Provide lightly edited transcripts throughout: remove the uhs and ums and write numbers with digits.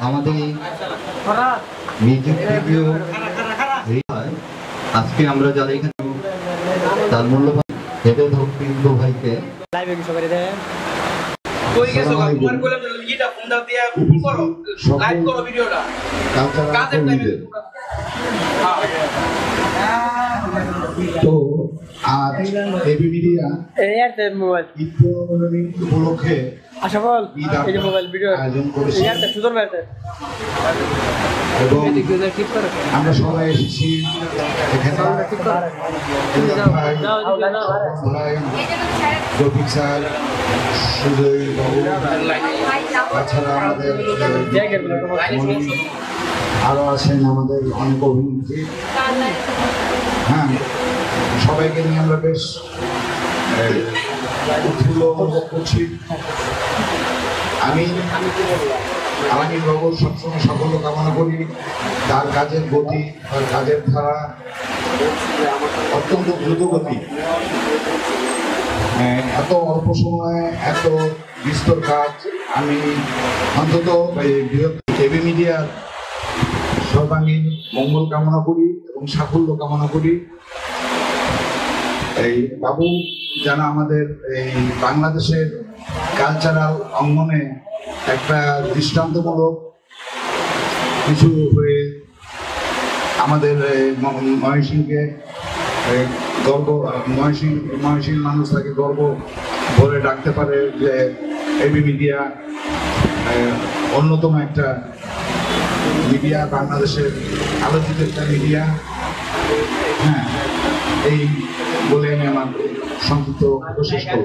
আমাদের music video আজকে আমরা যারা এখানে তার মূল্যবান হেডের হকিন্দ ভাইকে তো আজ এবি মিডিয়া উপলক্ষে আয়োজন করেছি এবং আমরা সবাই এসেছি এখানে রফিক স্যার, সুজয় বাবু, তাছাড়া আমাদের আরো আছেন আমাদের অনেক অভিনেত্রী। হ্যাঁ, সবাইকে নিয়ে আমরা বেশ উৎফুল্ল অনুভব করছি। আমি আলামিন বাবুর সবসময় সাফল্য কামনা করি। তার কাজের গতি, তার কাজের ধারা অত্যন্ত দ্রুতগতি। এত অল্প সময়ে এত বিস্তর কাজ আমি অন্তত এবি মিডিয়ার সর্বাঙ্গীন মঙ্গল কামনা করি এবং সাফল্য কামনা করি। এই বাবু যেন আমাদের এই বাংলাদেশের কালচারাল অঙ্গনে একটা দৃষ্টান্তমূলক কিছু হয়ে আমাদের ময়মনসিংহকে গর্ব, ময়মনসিংহ মানুষ তাকে গর্ব বলে ডাকতে পারে যে এবি মিডিয়া অন্যতম একটা মিডিয়া, বাংলাদেশের আলোচিত একটা মিডিয়া। হ্যাঁ, এই বলে আমি আমার সংক্ষিপ্ত শেষ করব।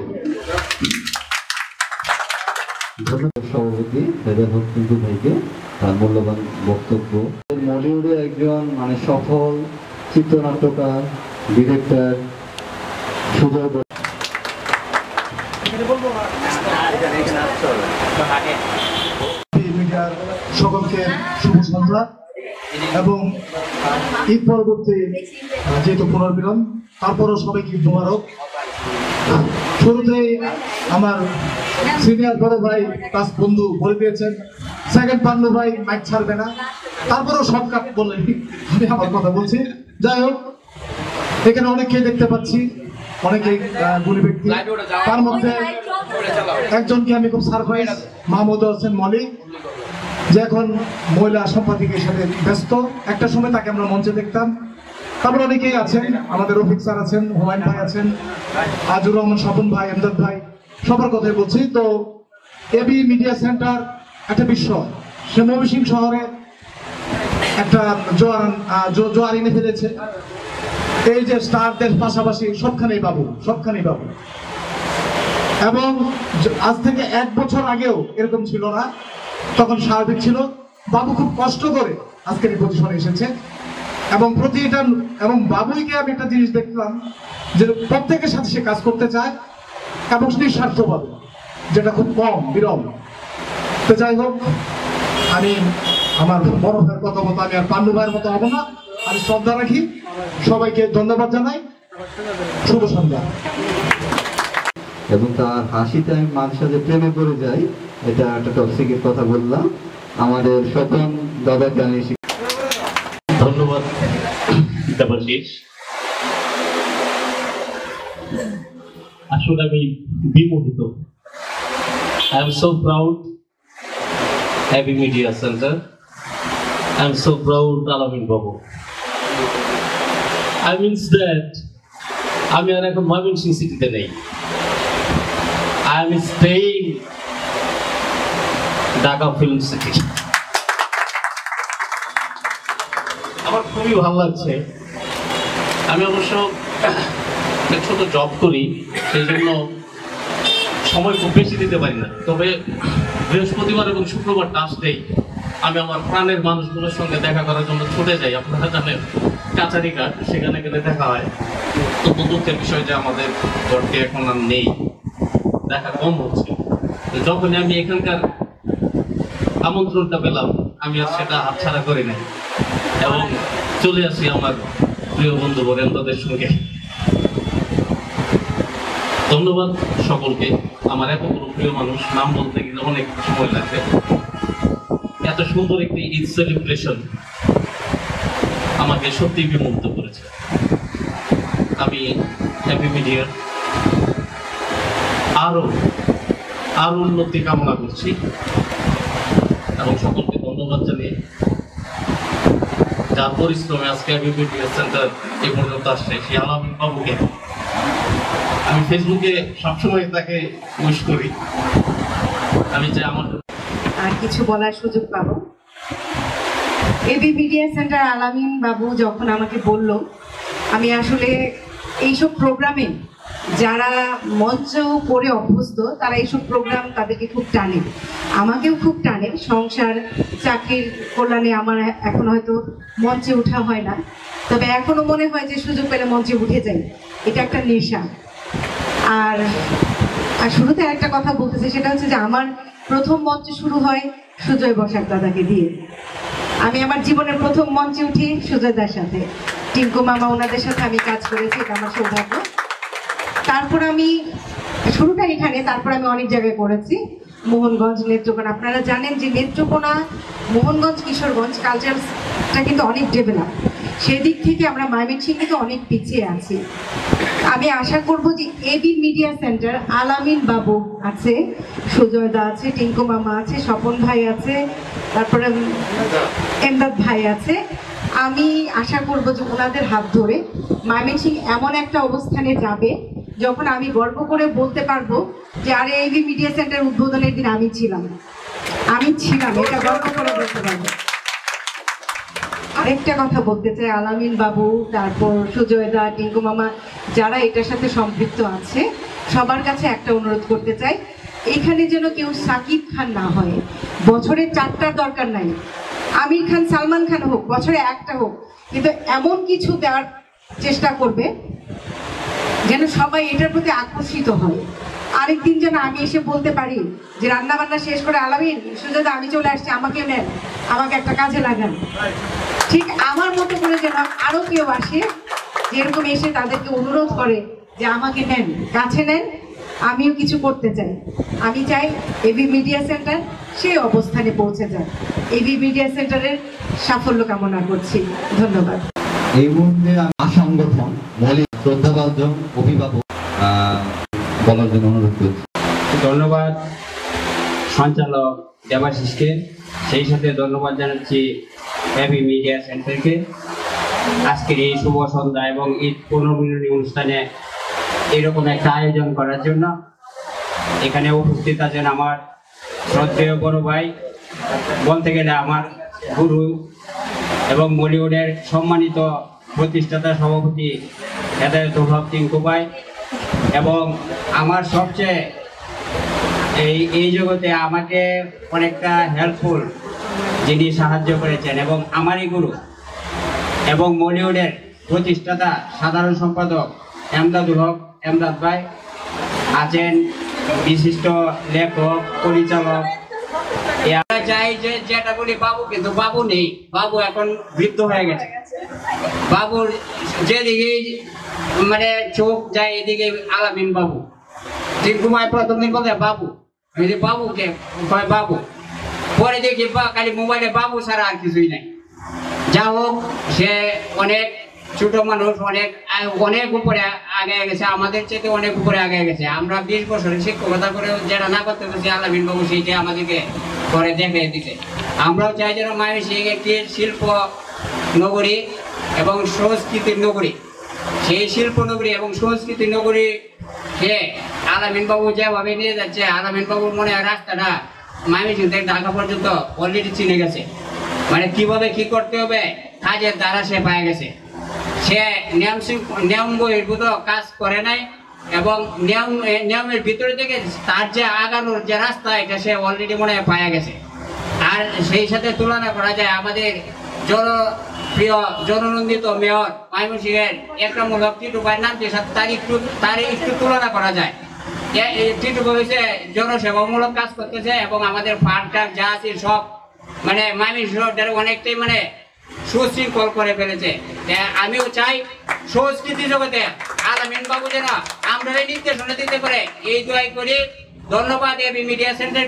ধন্যবাদ সভাপতি হেডের হকিন্দ ভাইকে তার মূল্যবান বক্তব্য। মলিউডে একজন সফল চিত্রনাট্যকার, ডিরেক্টর সুজয় মিডিয়ার সকলকে শুভ সন্ধ্যা এবং ঈদ পরবর্তী যেহেতু পুনর্মিলন, তারপরও সবাইকে ঈদ মোবারক। শুরুতেই আমার সিনিয়র বড় ভাই প্লাস বন্ধু বলে দিয়েছেন, সেকেন্ড পান্ডু ভাই মাইক ছাড়বে না, তারপরেও সব কাজ বললেন, আমি আমার কথা বলছি। যাই হোক, এখানে অনেককেই দেখতে পাচ্ছি, অনেকেই গুণী ব্যক্তি। তার মধ্যে একজনকে আমি খুব সারপ্রাইজ, মাহমুদ হোসেন মলি, যে এখন মহিলা সম্পাদিকের সাথে ব্যস্ত। একটা সময় তাকে আমরা মঞ্চে দেখতাম। তারপর অনেকেই আছেন, আমাদের রফিক স্যার আছেন, হুমায়ুন ভাই আছেন, আজুর রহমান স্বপন ভাই, এমদাদ ভাই, সবার কথাই বলছি। তো এবি মিডিয়া সেন্টার একটা বিস্ময়, সে ময়মনসিংহ শহরে একটা জোয়ার এনে ফেলেছে। এই যে স্টারদের পাশাপাশি সবখানেই বাবু, সবখানেই বাবু। এবং আজ থেকে 1 বছর আগেও এরকম ছিল না, তখন স্বাভাবিক ছিল। বাবু খুব কষ্ট করে আজকের এই পজিশনে এসেছে এবং প্রতিটা এবং বাবুইকে আমি একটা জিনিস দেখলাম যে প্রত্যেকের সাথে সে কাজ করতে চায় এবং নিঃস্বার্থভাবে, যেটা খুব কম, বিরল। তো যাই হোক, আমি আমার বড় ভাইয়ের কথা মতো আমি আর পান্ডু ভাইয়ের মতো হবো না, আমি শ্রদ্ধা রাখি। সবাইকে ধন্যবাদ জানাই, শুভ সন্ধ্যা। এবং তার হাসিতে আমি মাঝে সাথে প্রেমে পড়ে যাই, এটা একটা টক্সিকের কথা বললাম। আমাদের স্বপন দাদাকে আমি ধন্যবাদ দেবাশিস। আসলে আমি বিমোহিত। I am so proud AB media centre. I am so proud আলামিন বাবু। I means that আমি আর এখন ময়মনসিংহ সিটিতে নেই। I am staying Dhaka film city. আমার খুবই ভালো লাগছে। আমি অবশ্য ছোট জব করি, সেই জন্য সময় খুব বেশি দিতে পারি না। তবে বৃহস্পতিবার এবং শুক্রবার আসলেই আমি আমার প্রাণের মানুষগুলোর সঙ্গে দেখা করার জন্য ছুটে যাই। আপনারা জানেন কাছারি ঘাট, সেখানে গেলে দেখা হয়। তো দুঃখের বিষয় যে আমাদের ঘরটি এখন আর নেই, দেখা কম হচ্ছে। যখনই আমি এখানকার আমন্ত্রণটা পেলাম, আমি আর সেটা হাতছাড়া করি নাই এবং চলে আসি আমার প্রিয় বন্ধু বরেন্দ্রদের সঙ্গে। ধন্যবাদ সকলকে। আমার এতগুলো প্রিয় মানুষ, নাম বলতে গেলে অনেক সময় লাগবে। এত সুন্দর একটি ঈদ সেলিব্রেশন আমাকে সত্যি বিমুগ্ধ করেছে। আমি হ্যাপি মিডিয়ার আরো উন্নতি কামনা করছি এবং সকলকে ধন্যবাদ জানিয়ে যার পরিশ্রমে আজকে হ্যাপি মিডিয়া সেন্টার এই পর্যন্ত আসছে সেই আলামিন বাবুকে আমি ফেসবুকে সবসময় তাকে উইশ করি। আমি চাই আমার আর কিছু বলার সুযোগ পাবো। এবি মিডিয়া সেন্টার আলামিন বাবু যখন আমাকে বলল, আমি আসলে এইসব প্রোগ্রামে যারা মঞ্চ করে অভ্যস্ত তারা এইসব প্রোগ্রাম তাদেরকে খুব টানে, আমাকেও খুব টানে। সংসার চাকরির কল্যাণে আমার এখন হয়তো মঞ্চে ওঠা হয় না, তবে এখনো মনে হয় যে সুযোগ পেলে মঞ্চে উঠে যাই, এটা একটা নেশা। আর শুরুতে একটা কথা বলতেছে, সেটা হচ্ছে যে আমার প্রথম মঞ্চ শুরু হয় সুজয় বসাক দাদাকে দিয়ে। আমি আমার জীবনের প্রথম মঞ্চে উঠি সুজয়দার সাথে, টিঙ্কু মামা ওনাদের সাথে আমি কাজ করেছি, এটা আমার সৌভাগ্য। তারপর আমি শুরুটা এখানে, তারপর আমি অনেক জায়গায় করেছি, মোহনগঞ্জ, নেত্রকোনা। আপনারা জানেন যে নেত্রকোনা, মোহনগঞ্জ, কিশোরগঞ্জ কালচারটা কিন্তু অনেক ডেভেলপ, সেই দিক থেকে আমরা ময়মনসিংহে তো অনেক পিছিয়ে আছি। আমি আশা করব যে এবি মিডিয়া সেন্টার আলামিন বাবু আছে, সুজয়দা আছে, টিঙ্কু মামা আছে, স্বপন ভাই আছে, তারপরে এমদাদ ভাই আছে। আমি আশা করব যে ওনাদের হাত ধরে ময়মনসিংহ এমন একটা অবস্থানে যাবে যখন আমি গর্ব করে বলতে পারবো যে আরে এবি মিডিয়া সেন্টার উদ্বোধনের দিন আমি ছিলাম, এটা গর্ব করে বলতে পারবো। আরেকটা কথা বলতে চাই, আলামিন বাবু, তারপর সুজয়দা, টিঙ্কু মামা, যারা এটার সাথে সম্পৃক্ত আছে, সবার কাছে একটা অনুরোধ করতে চাই, এখানে যেন কেউ সাকিব খান না হয়। বছরে 4টার দরকার নাই, আমির খান, সালমান খান হোক, বছরে একটা হোক, কিন্তু এমন কিছু দেওয়ার চেষ্টা করবে যেন সবাই এটার প্রতি আকর্ষিত হয়। আরেকদিন যেন আমি এসে বলতে পারি যে রান্না বান্না শেষ করে আলামিন, সুজয়দা আমি চলে আসছি, আমাকে নেন, আমাকে একটা কাজে লাগান। ঠিক আমার মতো করে যেন আরো কেউ আসে, যেরকম এসে তাদেরকে অনুরোধ করে যে আমাকে নেন, কাছে নেন, আমিও কিছু করতে চাই। আমি চাই এবি মিডিয়া সেন্টার সেই অবস্থানে পৌঁছে যায়। এবি মিডিয়া সেন্টারের সাফল্য কামনা করছি। ধন্যবাদ। এই মুহূর্তে সংগঠন মৌলিক শ্রদ্ধাভাজন অভিভাবক বলার জন্য অনুরোধ করছি। ধন্যবাদ সঞ্চালক দেবাশিসকে, সেই সাথে ধন্যবাদ জানাচ্ছি এবি মিডিয়া সেন্টারকে আজকের এই শুভ সন্ধ্যা এবং ঈদ পুনর্মিলনী অনুষ্ঠানে এরকম একটা আয়োজন করার জন্য। এখানে উপস্থিত আছেন আমার শ্রদ্ধেয় বড় ভাই, বলতে গেলে আমার গুরু এবং বলিউডের সম্মানিত প্রতিষ্ঠাতা সভাপতি হেদায়েতুল হক টিঙ্কু ভাই, এবং আমার সবচেয়ে এই জগতে আমাকে অনেকটা হেল্পফুল যিনি সাহায্য করেছেন এবং আমারই গুরু এবং বলিউডের প্রতিষ্ঠাতা সাধারণ সম্পাদক এমদাদুল হক এমদাদ ভাই আছেন, বিশিষ্ট লেখক, পরিচালক। আমরা চাই যে যেটা বলি বাবু, কিন্তু বাবু নেই, বাবু এখন বৃদ্ধ হয়ে গেছে। বাবুর যেদিকে মানে চোখ যায় এদিকে আলামিন বাবু। টিঙ্কু মাই প্রথম দিন বলতে বাবু, বাবুকে বাবু, পরে দেখি খালি মোবাইলে বাবু ছাড়া আর কিছুই নাই। যা হোক, সে অনেক ছোট মানুষ, অনেক উপরে আগে গেছে, আমাদের চেয়ে অনেক উপরে আগে গেছে। আমরা 20 বছরের শিক্ষকতা করে যেটা না করতে পারছি আলামিন বাবু সেইটা আমাদেরকে করে দেখে দিতে। আমরাও চাই যেন ময়মনসিংহ একটি শিল্প নগরী এবং সংস্কৃতির নগরী, সেই শিল্প নগরী এবং সংস্কৃতির নগরী কে আলামিন বাবু যেভাবে নিয়ে যাচ্ছে, আলামিন বাবুর মনে হয় রাস্তাটা ময়মনসিংহ থেকে ঢাকা পর্যন্ত অলরেডি চিনে গেছে, মানে কিভাবে কি করতে হবে কাজের দ্বারা সে পায়ে গেছে। সে নিয়ম বহির্ভূত কাজ করে নাই এবং নিয়মের ভিতরে থেকে তার যে আগানোর যে রাস্তা, এটা সে অলরেডি মনে হয় পায়ে গেছে। আর সেই সাথে তুলনা করা যায় আমাদের জনপ্রিয় জননন্দিত মেয়র ময়মনসিংহের একরামুল হক টিটু ভাইয়ের নামটির সাথে তার একটু তুলনা করা যায়। টিটু ভাই হয়েছে জনসেবামূলক কাজ করতেছে এবং আমাদের পার্ক যা আছে সব মানে ময়মনসিংহ অনেকটাই মানে সুশৃঙ্খল করে ফেলেছে। আমিও চাই সংস্কৃতি জগতে আলামিন বাবু যেন আমরা নির্দেশনা দিতে পারে, এই দোয়াই করি। ধন্যবাদ এবি মিডিয়া সেন্টারকে।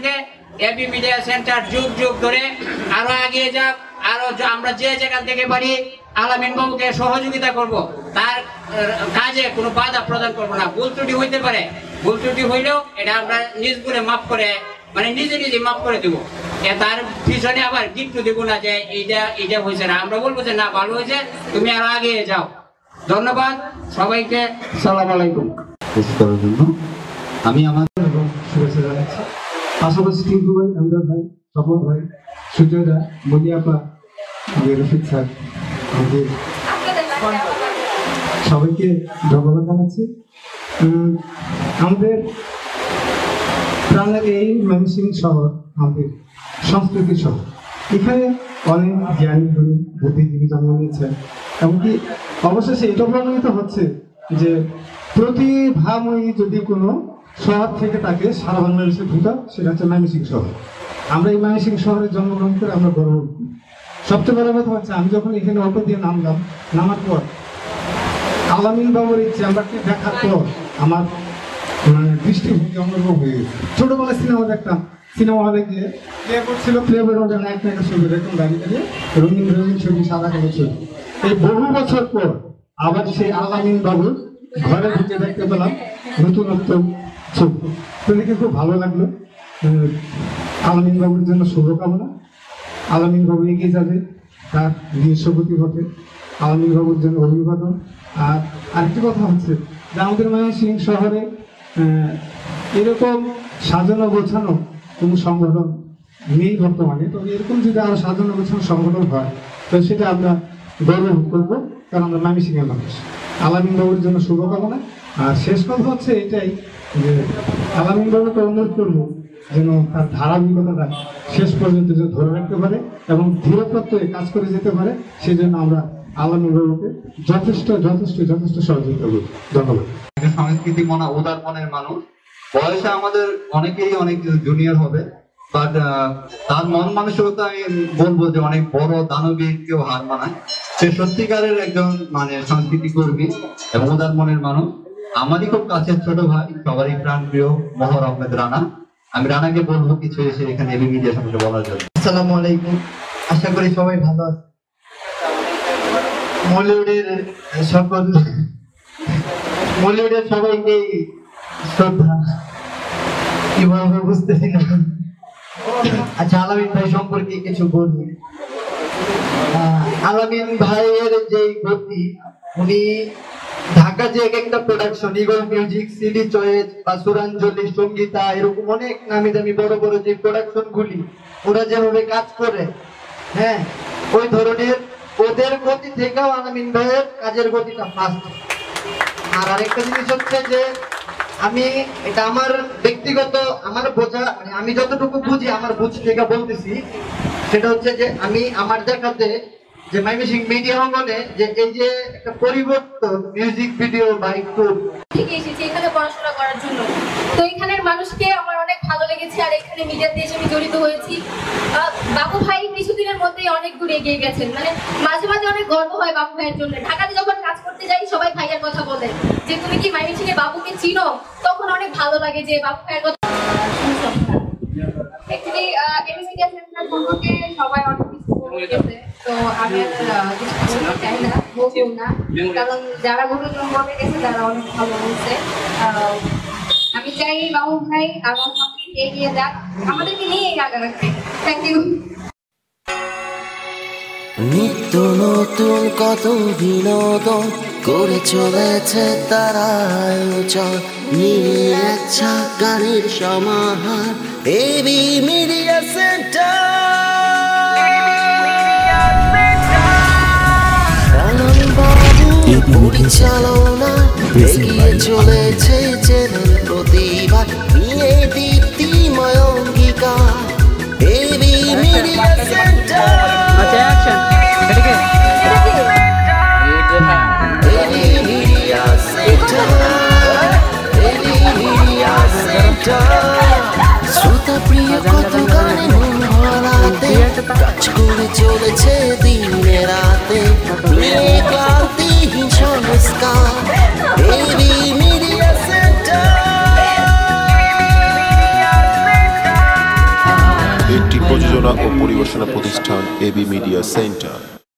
এবি মিডিয়া সেন্টার যুগ যুগ ধরে আরো এগিয়ে যাক, আরো আমরা যে জায়গা থেকে পারি আলামিন বাবুকে সহযোগিতা করব, তার কাজে কোনো বাধা প্রদান করব না। ভুল ত্রুটি হইতে পারে, ভুল ত্রুটি হইলেও এটা আমরা নিজ করে মাফ করে, মানে নিজে নিজে মাফ করে দিব। তার পিছনে আবার গিফট দিব না যে এইটা হয়েছে না, আমরা বলবো যে না ভালো হয়েছে, তুমি আরো এগিয়ে যাও। ধন্যবাদ সবাইকে, সালাম আলাইকুম। করার জন্য আমি আমাদের শুভেচ্ছা জানাচ্ছি। পাশাপাশি টিঙ্কু ভাই, আমজাদ ভাই, স্বপন ভাই, সুজয়দা, মনিয়াপা, আমাদের রফিক স্যার, আমাদের সবাইকে ধন্যবাদ জানাচ্ছি। আমাদের প্রাণের এই ময়মনসিংহ শহর আমাদের সংস্কৃতি শহর। এখানে অনেক জ্ঞানী গুণী বুদ্ধিজীবী জন্ম নিয়েছে, এমনকি অবশেষে এটা প্রমাণিত হচ্ছে যে প্রতিভাময়ী যদি কোনো শহর থেকে থাকে সারা বাংলাদেশের ভিতর, সেটা হচ্ছে ময়মনসিংহ শহর। আমরা এই ময়মনসিংহ শহরে জন্মগ্রহণ করে আমরা গর্ব করি। সবচেয়ে বড় কথা হচ্ছে আমি যখন এখানে অটো দিয়ে নামলাম, নামার পর আলামিন বাবুর এই চেম্বারটি দেখার পর আমার দৃষ্টিভঙ্গি অন্যরকম হয়ে গেছে। ছোটবেলায় সিনেমা দেখতাম, সিনেমা হলে গিয়ে প্লে করছিল, প্লে বোর্ডে ওদের নায়ক নায়িকা ছবি এরকম দাঁড়িয়ে দাঁড়িয়ে রঙিন রঙিন ছবি, সাদা কালো ছবি। এই বহু বছর পর আবার সেই আলামিন বাবুর ঘরে ঢুকে দেখতে পেলাম নতুনত্ব ছবি, তো দেখে খুব ভালো লাগলো। আলামিন বাবুর জন্য শুভকামনা। আলামিন বাবু এগিয়ে যাবে তার নিজস্ব গতিপথে, আলামিন বাবুর জন্য অভিবাদন। আর আরেকটি কথা হচ্ছে যে আমাদের ময়মনসিংহ শহরে এরকম সাজানো গোছানো কোনো সংগঠন নেই বর্তমানে। তো এরকম যদি আরো সাজানো গোছানো সংগঠন হয় তো সেটা আমরা গর্ব করবো, কারণ আমরা ময়মনসিংহের মানুষ। আলামিন বাবুর জন্য শুভকামনা। আর শেষ কথা হচ্ছে এটাই যে আলামিন বাবুকে অনুরোধ করবো যেন তার ধারাবাহিকতাটা শেষ পর্যন্ত যেন ধরে রাখতে পারে এবং ধীরে প্রত্যয়ে কাজ করে যেতে পারে, সেই জন্য আমরা আলামিন বাবুকে যথেষ্ট যথেষ্ট যথেষ্ট সহযোগিতা করি। ধন্যবাদ। সংস্কৃতি মনা উদার মনের মানুষ, বয়সে আমাদের অনেকেই অনেক জুনিয়র হবে, বাট তার মন মানসিকতা আমি বলবো যে অনেক বড় দানবীর কেউ হার মানায়। সে সত্যিকারের একজন মানে সংস্কৃতি কর্মী এবং উদার মনের মানুষ। আমারই খুব কাছের ছোট ভাই, সবারই প্রাণ প্রিয় মোহর আহমেদ রানা। আমি রানাকে বলবো কিছু এসে এখানে এবি মিডিয়া সম্পর্কে বলার জন্য। আসসালামু আলাইকুম, আশা করি সবাই ভালো আছে। মলিউডের সবাইকে শ্রদ্ধা, কি বলবো বুঝতেছি না। আচ্ছা, আলামিন ভাই সম্পর্কে কিছু বলি। আলামিন ভাইয়ের যে গতি, উনি ঢাকা যে এক একটা production, eagle music, CD choice বা সুরাঞ্জলি, সঙ্গীতা, এরকম অনেক নামি দামি বড় বড় যে প্রোডাকশন গুলি ওরা যেভাবে কাজ করে, হ্যাঁ, ওই ধরনের ওদের গতি থেকেও আলামিন ভাইয়ের কাজের গতিটা ফাস্ট। আর আরেকটা জিনিস হচ্ছে যে আমি এটা আমার ব্যক্তিগত আমার বোঝা, মানে আমি যতটুকু বুঝি আমার বুঝ থেকে বলতেছি, সেটা হচ্ছে যে আমি আমার দেখাতে যে ময়মনসিংহ মিডিয়া অঙ্গনে যে এই যে একটা পরিবর্তন, মিউজিক ভিডিও বা একটু থেকে এসেছি এখানে পড়াশোনা করার জন্য। তো এখানের মানুষকে আমার অনেক ভালো লেগেছে, আর এখানে মিডিয়াতে এসে আমি জড়িত হয়েছি। বাবু ভাই কিছুদিনের মধ্যেই অনেক দূর এগিয়ে গেছেন, মানে মাঝে মাঝে অনেক গর্ব হয় বাবু ভাইয়ের জন্য। ঢাকাতে যখন কাজ করতে যাই সবাই ভাইয়ের কথা বলে যে তুমি কি ময়মনসিংহে বাবুকে চিনো, তখন অনেক ভালো লাগে যে বাবু ভাইয়ের কথা। অ্যাকচুয়ালি এবি মিডিয়া সেন্টার সম্পর্কে সবাই অনেক কিছু বলেছে, তো আমি কিছু বলতে চাই না, বলবো না, কারণ যারা গুরুজন বলে গেছে তারা অনেক ভালো বলছে। আমি চাই বাবু ভাই আরো সামনে এগিয়ে যাক, আমাদেরকে নিয়ে আগাবে। Thank you. নিত্য নতুন কত বিনোদন করে চলেছে তারা আয়োজন, নিয়ে ইচ্ছা গানের সমাহার এবি মিডিয়া সেন্টার। পরিচালনা এগিয়ে চলেছে চ্যানেল প্রতিভা নিয়ে দীপ্তিময় অঙ্গীকার এবি মিডিয়া সেন্টার। শ্রোতা প্রিয় কত গানে মন ভরাতে কাজ করে চলেছে দিনে রাতে, নিয়ে ক্লান্তিহীন সংস্কার এবি মিডিয়া সেন্টার। প্রযোজনা ও পরিবেশনা প্রতিষ্ঠান এবি মিডিয়া সেন্টার।